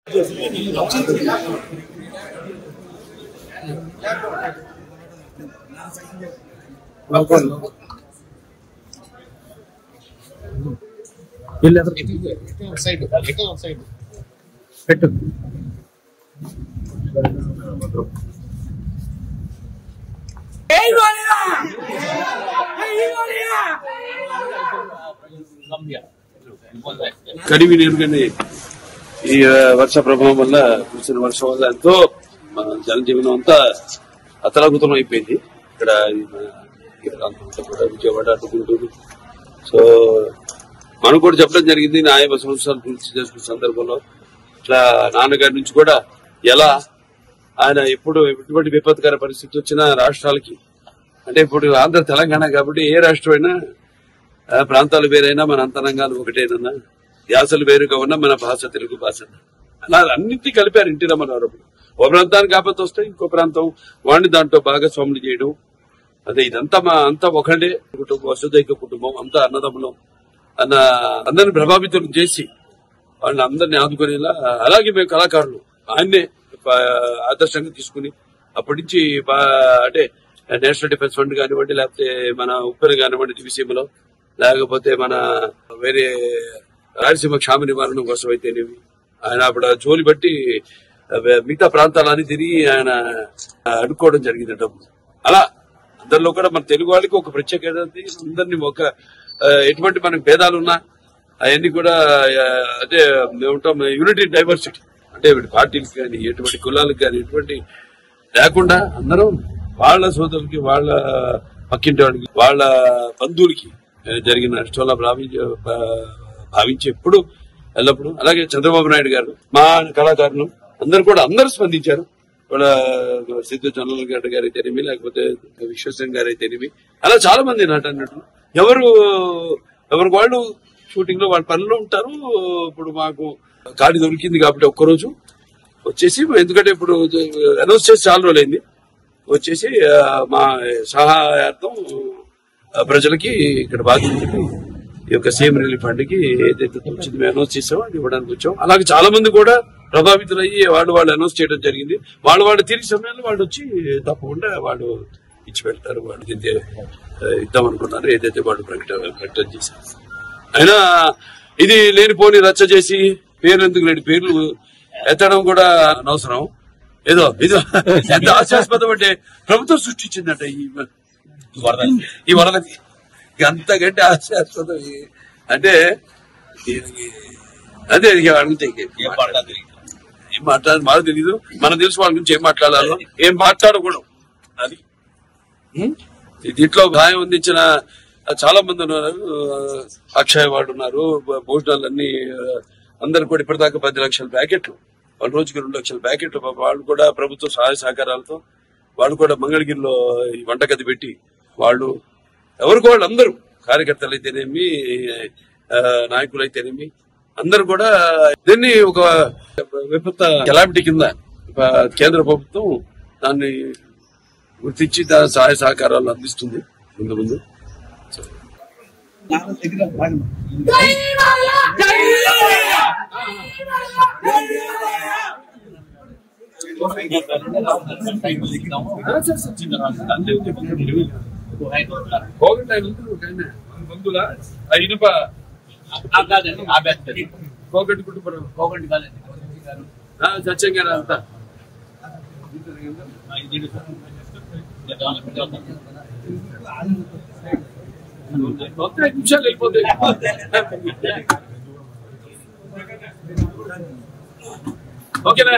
పెట్టు కడివి నీరుగానే ఈ వర్ష ప్రభావం వల్ల కురిసిన వర్షం వల్ల ఎంతో జనజీవనం అంతా అతలాకుతలం అయిపోయింది. ఇక్కడ విజయవాడ గుంటూరు. సో మనం కూడా చెప్పడం జరిగింది 50 సంవత్సరాలు పూర్తి చేసుకున్న సందర్భంలో ఇట్లా నాన్నగారి నుంచి కూడా ఎలా ఆయన ఎప్పుడు ఎటువంటి విపత్కర పరిస్థితి వచ్చినా రాష్ట్రాలకి అంటే ఇప్పుడు ఆంధ్ర తెలంగాణ కాబట్టి ఏ రాష్ట్రం అయినా ప్రాంతాలు వేరైనా మన అంతరంగాలు ఒకటేనన్నా యాసలు వేరుగా ఉన్నా మన భాష తెలుగు భాష అలా అన్నింటినీ కలిపారు ఎన్టీ రామారావు. ఓ ప్రాంతానికి ఆపత్తి వస్తే ఇంకో ప్రాంతం వాడిని దాంట్లో భాగస్వాములు చేయడం అదే ఇదంతా అంతా ఒకటే కుటుంబం, వసుదైక కుటుంబం, అంతా అన్నదమ్ములం అన్న అందరిని ప్రభావితం చేసి వాళ్ళని అందరినీ ఆదుకునేలా అలాగే మేము కళాకారులు ఆయన్నే ఆదర్శంగా తీసుకుని అప్పటి నుంచి అంటే నేషనల్ డిఫెన్స్ ఫండ్ కానివ్వండి, లేకపోతే మన ఉప్పెన కానివ్వండి దివిసీమలో, లేకపోతే మన వేరే రాయలసీమ క్షామ నివారణ కోసం అయితేనేమి ఆయన అప్పుడు జోలి బట్టి మిగతా ప్రాంతాలన్నీ తిరిగి ఆయన అడుక్కోవడం జరిగింది డబ్బు. అలా అందరిలో కూడా మన తెలుగు వాళ్ళకి ఒక ప్రత్యేకత, అందరినీ ఒక ఎటువంటి మనకు భేదాలున్నా అవన్నీ కూడా అంటే మేముంటాం యూనిటీ డైవర్సిటీ అంటే పార్టీలకు కానీ ఎటువంటి కులాలకు కానీ ఎటువంటి లేకుండా అందరం వాళ్ళ సోదరులకి, వాళ్ళ పక్కింటి వాడికి, వాళ్ళ బంధువులకి జరిగిన నష్టంలా భావించి ఎప్పుడు ఎల్లప్పుడు అలాగే చంద్రబాబు నాయుడు గారు మా కళాకారులు అందరూ స్పందించారు. వాళ్ళ సిద్ధు జొన్నలగడ్డ గారు అయితేనేమి, లేకపోతే విశ్వసేన్ గారు అయితేనేమి, అలా చాలా మంది అన్నట్టు ఎవరికి వాళ్ళు షూటింగ్ లో వాళ్ళ పనులు ఉంటారు. ఇప్పుడు మాకు ఖాళీ దొరికింది కాబట్టి ఒక్కరోజు వచ్చేసి, ఎందుకంటే ఇప్పుడు అనౌన్స్ చేసి చాలా రోజులైంది, వచ్చేసి మా సహాయార్థం ప్రజలకి ఇక్కడ బాధితులకి ఈ యొక్క సీఎం రిలీఫ్ ఫండ్ కి ఏదైతే వచ్చింది మేము అనౌన్స్ చేసామో అది ఇవ్వడానికి వచ్చాం. అలాగే చాలా మంది కూడా ప్రభావితులయ్యి వాళ్ళు అనౌన్స్ చేయడం జరిగింది. వాళ్ళు తిరిగి సమయంలో వాళ్ళు వచ్చి తప్పకుండా వాళ్ళు ఇచ్చి పెడతారు. వాళ్ళు ఇద్దాం అనుకున్నారు ఏదైతే వాళ్ళు ప్రకటన చేశారు. అయినా ఇది లేనిపోని రచ్చ చేసి పేర్లు ఎందుకు లేని పేర్లు ఎత్తడం కూడా అనవసరం. ఏదో ఎంత హాస్యాస్పదం అంటే ప్రభుత్వం సృష్టించిందట ఈ వరదకి, అంతకంటే హాస్యాస్పదం అంటే అదే అడిగితే ఏం మాట్లాడాలి మాకు తెలీదు. మనం తెలుసు వాళ్ళ గురించి ఏం మాట్లాడాలో ఏం మాట్లాడకూడదు. అది దీంట్లో సహాయం అందించిన చాలా మంది ఉన్నారు. అక్షయ్ వాళ్ళు ఉన్నారు, భోజనాలన్నీ అందరు కూడా ఇప్పటిదాకా 10 లక్షల ప్యాకెట్లు, వాళ్ళ రోజుకి 2 లక్షల ప్యాకెట్లు వాళ్ళు కూడా ప్రభుత్వ సహాయ సహకారాలతో వాళ్ళు కూడా మంగళగిరిలో ఈ వంటగది పెట్టి వాళ్ళు అందరూ కార్యకర్తలు అయితేనేమి, నాయకులు అయితేనేమి అందరూ కూడా దీన్ని ఒక విపత్త కెలామిటీ కింద కేంద్ర ప్రభుత్వం దాన్ని గుర్తించి దాని సహాయ సహకారాలు అందిస్తుంది ముందు. బంధువుల ఇనుప కోగటి కుటుంబం సత్యం గారు అంతా 5 నిమిషాలు వెళ్ళిపోతాయి. ఓకేనా?